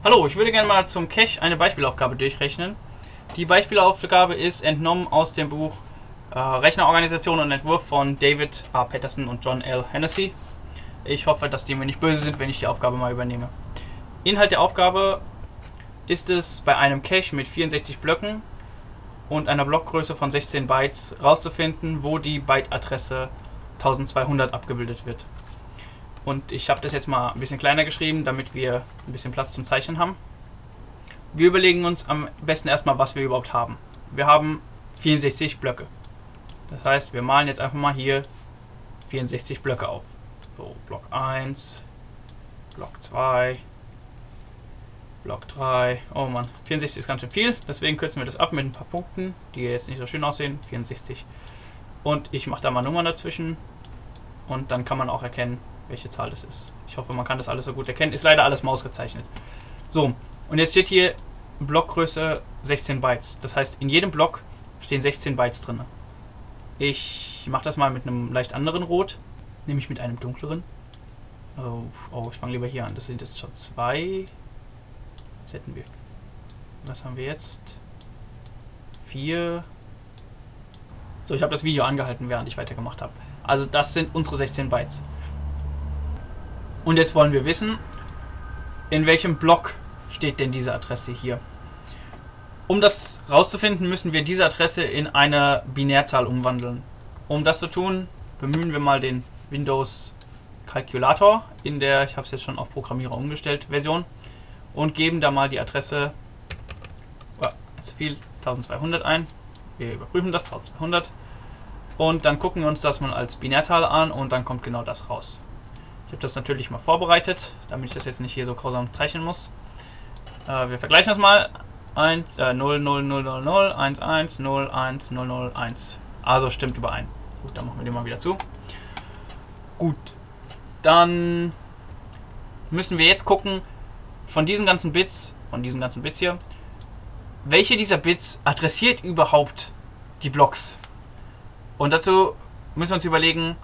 Hallo, ich würde gerne mal zum Cache eine Beispielaufgabe durchrechnen. Die Beispielaufgabe ist entnommen aus dem Buch Rechnerorganisation und Entwurf von David A. Patterson und John L. Hennessy. Ich hoffe, dass die mir nicht böse sind, wenn ich die Aufgabe mal übernehme. Inhalt der Aufgabe ist es, bei einem Cache mit 64 Blöcken und einer Blockgröße von 16 Bytes rauszufinden, wo die Byte-Adresse 1200 abgebildet wird. Und ich habe das jetzt mal ein bisschen kleiner geschrieben, damit wir ein bisschen Platz zum Zeichnen haben. Wir überlegen uns am besten erstmal, was wir überhaupt haben. Wir haben 64 Blöcke. Das heißt, wir malen jetzt einfach mal hier 64 Blöcke auf. So, Block 1, Block 2, Block 3. Oh Mann, 64 ist ganz schön viel. Deswegen kürzen wir das ab mit ein paar Punkten, die jetzt nicht so schön aussehen. 64. Und ich mache da mal Nummern dazwischen. Und dann kann man auch erkennen, welche Zahl das ist. Ich hoffe, man kann das alles so gut erkennen. Ist leider alles mausgezeichnet. So, und jetzt steht hier Blockgröße 16 Bytes. Das heißt, in jedem Block stehen 16 Bytes drin. Ich mache das mal mit einem leicht anderen Rot, nämlich mit einem dunkleren. Oh, ich fange lieber hier an. Das sind jetzt schon 2. Jetzt hätten wir... Was haben wir jetzt? 4. So, ich habe das Video angehalten, während ich weitergemacht habe. Also das sind unsere 16 Bytes. Und jetzt wollen wir wissen, in welchem Block steht denn diese Adresse hier. Um das rauszufinden, müssen wir diese Adresse in eine Binärzahl umwandeln. Um das zu tun, bemühen wir mal den Windows Kalkulator in der, ich habe es jetzt schon auf Programmierer umgestellt, Version und geben da mal die Adresse, zu viel, 1200 ein. Wir überprüfen das, 1200. Und dann gucken wir uns das mal als Binärzahl an und dann kommt genau das raus. Ich habe das natürlich mal vorbereitet, damit ich das jetzt nicht hier so grausam zeichnen muss. Wir vergleichen das mal. 0, 0, 0, 0, 0, 1, 1, 0, 1, 0, 0, 1. Also stimmt überein. Gut, dann machen wir den mal wieder zu. Gut, dann müssen wir jetzt gucken, von diesen ganzen Bits hier, welche dieser Bits adressiert überhaupt die Blocks? Und dazu müssen wir uns überlegen,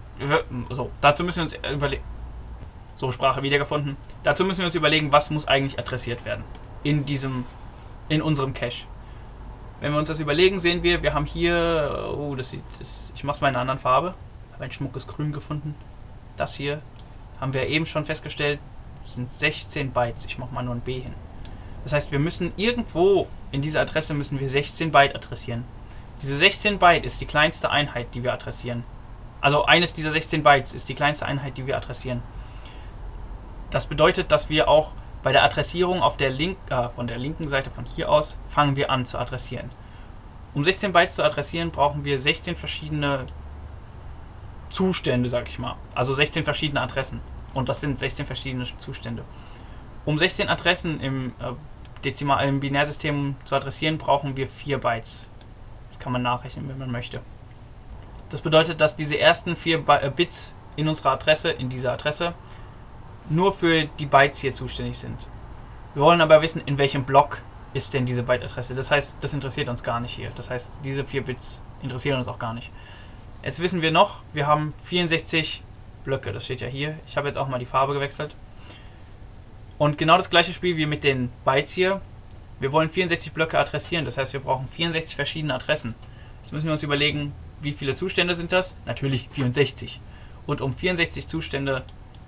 Sprache wiedergefunden. Dazu müssen wir uns überlegen, was muss eigentlich adressiert werden in unserem Cache. Wenn wir uns das überlegen, sehen wir haben hier, ich mache es mal in einer anderen Farbe, habe ein schmuckes Grün gefunden. Das hier haben wir eben schon festgestellt, sind 16 Bytes. Ich mache mal nur ein B hin. Das heißt, wir müssen irgendwo in dieser Adresse müssen wir 16 Byte adressieren. Diese 16 Byte ist die kleinste Einheit, die wir adressieren. Also eines dieser 16 Bytes ist die kleinste Einheit, die wir adressieren. Das bedeutet, dass wir auch bei der Adressierung auf der von der linken Seite von hier aus fangen wir an zu adressieren. Um 16 Bytes zu adressieren, brauchen wir 16 verschiedene Zustände, sag ich mal. Also 16 verschiedene Adressen. Und das sind 16 verschiedene Zustände. Um 16 Adressen im Binärsystem zu adressieren, brauchen wir 4 Bytes. Das kann man nachrechnen, wenn man möchte. Das bedeutet, dass diese ersten 4 Bits in unserer Adresse, in dieser Adresse, nur für die Bytes hier zuständig sind. Wir wollen aber wissen, in welchem Block ist denn diese Byte-Adresse. Das heißt, das interessiert uns gar nicht hier. Das heißt, diese 4 Bits interessieren uns auch gar nicht. Jetzt wissen wir noch, wir haben 64 Blöcke. Das steht ja hier. Ich habe jetzt auch mal die Farbe gewechselt. Und genau das gleiche Spiel wie mit den Bytes hier. Wir wollen 64 Blöcke adressieren. Das heißt, wir brauchen 64 verschiedene Adressen. Jetzt müssen wir uns überlegen, wie viele Zustände sind das? Natürlich 64. Und um 64 Zustände...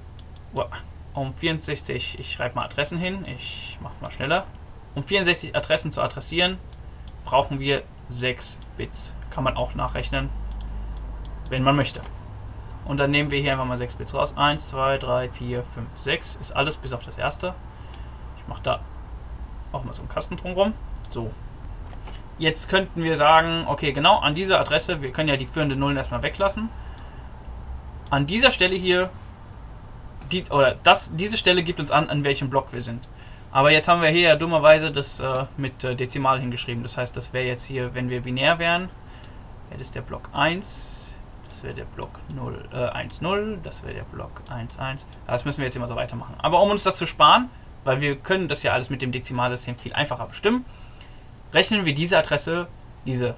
ich schreibe mal Adressen hin, ich mache mal schneller. Um 64 Adressen zu adressieren, brauchen wir 6 Bits. Kann man auch nachrechnen, wenn man möchte. Und dann nehmen wir hier einfach mal 6 Bits raus. 1, 2, 3, 4, 5, 6. Ist alles bis auf das erste. Ich mache da auch mal so einen Kasten drumherum. So. Jetzt könnten wir sagen, okay, genau an dieser Adresse, wir können ja die führenden Nullen erstmal weglassen. An dieser Stelle hier diese Stelle gibt uns an welchem Block wir sind. Aber jetzt haben wir hier ja dummerweise das mit Dezimal hingeschrieben. Das heißt, das wäre jetzt hier, wenn wir binär wären, wäre das der Block 1, das wäre der Block 1, 0, das wäre der Block 1, 1. Das müssen wir jetzt immer so weitermachen. Aber um uns das zu sparen, weil wir können das ja alles mit dem Dezimalsystem viel einfacher bestimmen, rechnen wir diese Adresse, diese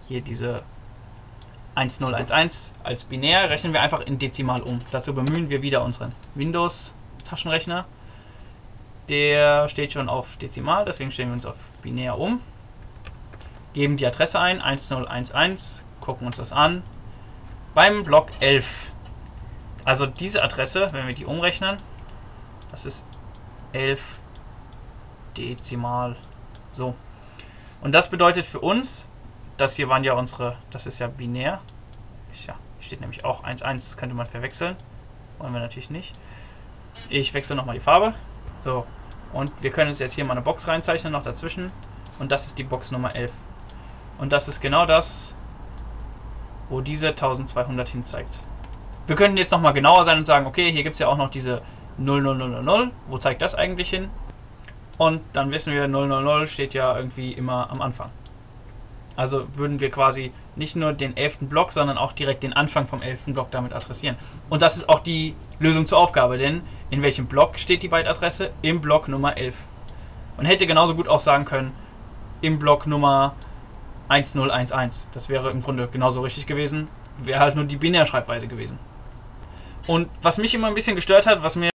1011 als binär, rechnen wir einfach in Dezimal um. Dazu bemühen wir wieder unseren Windows-Taschenrechner. Der steht schon auf Dezimal, deswegen stellen wir uns auf binär um. Geben die Adresse ein, 1011, gucken uns das an. Beim Block 11, also diese Adresse, wenn wir die umrechnen, das ist 11 Dezimal. So. Und das bedeutet für uns, das hier waren ja unsere, das ist ja binär. Ja, hier steht nämlich auch 11, das könnte man verwechseln. Wollen wir natürlich nicht. Ich wechsle nochmal die Farbe. So. Und wir können uns jetzt hier mal eine Box reinzeichnen, noch dazwischen. Und das ist die Box Nummer 11. Und das ist genau das, wo diese 1200 hin zeigt. Wir könnten jetzt nochmal genauer sein und sagen, okay, hier gibt es ja auch noch diese 00000. Wo zeigt das eigentlich hin? Und dann wissen wir, 000 steht ja irgendwie immer am Anfang. Also würden wir quasi nicht nur den 11. Block, sondern auch direkt den Anfang vom 11. Block damit adressieren. Und das ist auch die Lösung zur Aufgabe, denn in welchem Block steht die Byte-Adresse? Im Block Nummer 11. Und hätte genauso gut auch sagen können, im Block Nummer 1011. Das wäre im Grunde genauso richtig gewesen, wäre halt nur die Binärschreibweise gewesen. Und was mich immer ein bisschen gestört hat, was mir